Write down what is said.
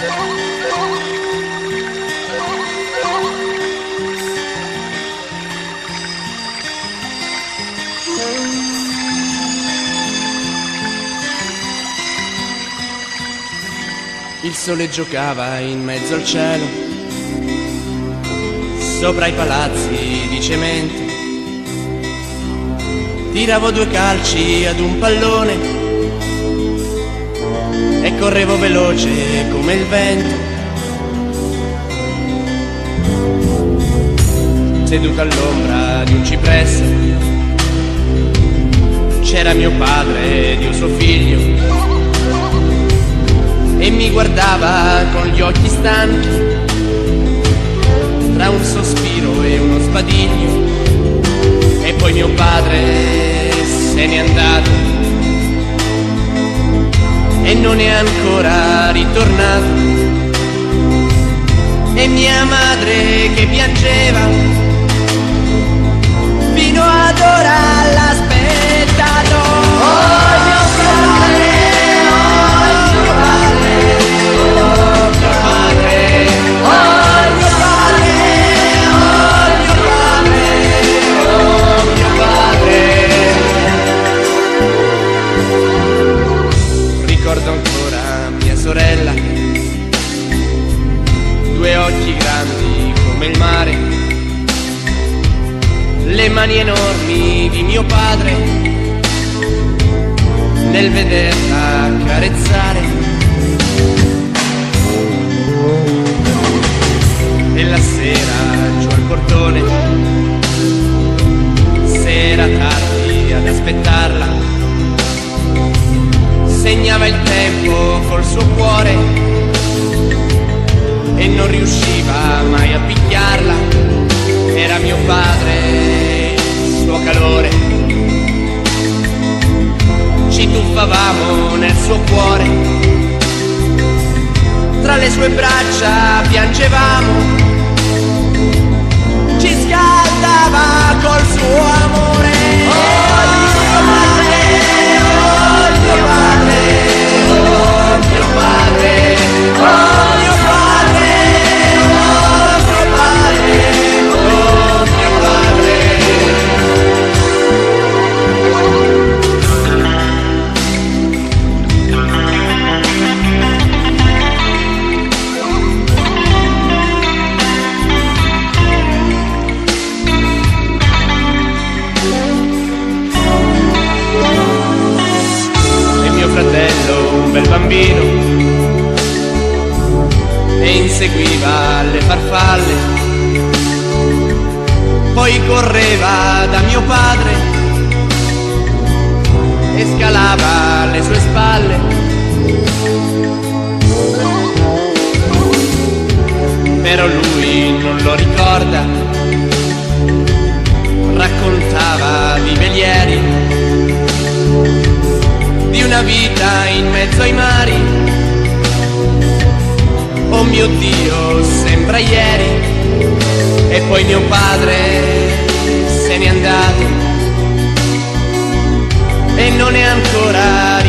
Il sole giocava in mezzo al cielo, sopra i palazzi di cemento. Tiravo 2 calci ad un pallone e correvo veloce come il vento. Seduto all'ombra di un cipresso c'era mio padre ed io suo figlio, e mi guardava con gli occhi stanchi, tra un sospiro e uno sbadiglio. E poi mio padre se n'è andato e non è ancora ritornato. E mia madre che piangeva fino ad ora l'ha aspettato. Oh mio padre, oh mio padre, oh mio padre, oh mio padre, oh mio padre, oh mio padre. Ricordo ancora mia sorella, 2 occhi grandi come il mare, le mani enormi di mio padre nel vederla carezzare. E la sera giù al portone, se era tardi ad aspettarla, segnava il tempo col suo cuore e non riusciva mai a picchiarla. Era mio padre, il suo calore, ci tuffavamo nel suo cuore, tra le sue braccia piangevamo, ci scaldava col suo amore. Oh mio padre, oh mio padre, oh mio padre, oh mio padre, oh mio padre, oh mio padre. Fratello, un bel bambino, e inseguiva le farfalle, poi correva da mio padre e scalava le sue spalle. Però lui non lo ricorda, raccontava di velieri, di una vita in mezzo ai mari. Oh mio Dio, sembra ieri. E poi mio padre se n'è andato e non è ancora